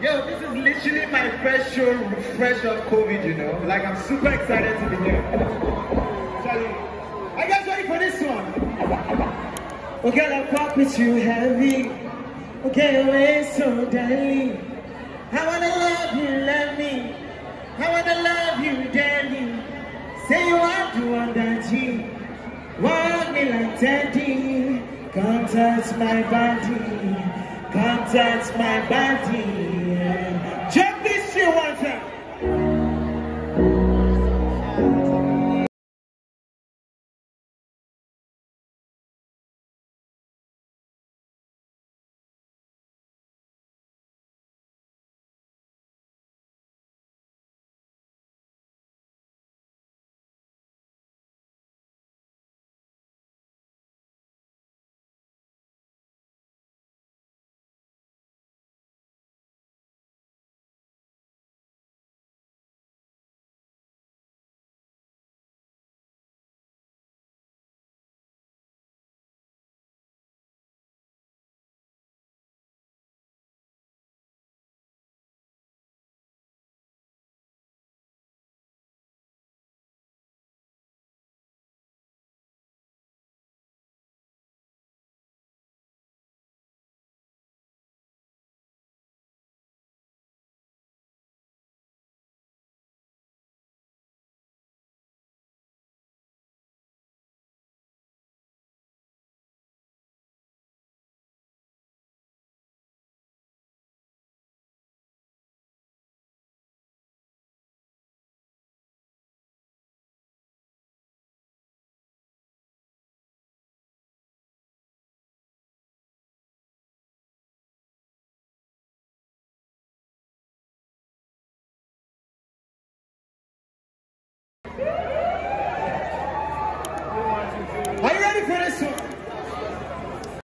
Yo, this is literally my first show fresh off COVID, you know? Like, I'm super excited to be here. Charlie, are you guys ready for this one? Okay, I'll fuck with you heavy. Okay, away so deadly. I wanna love you, love me. I wanna love you, deadly. Say you want to want that G. Want me like Teddy. Come touch my body. Come touch my body. Jump this shit one time. Are you ready for this one?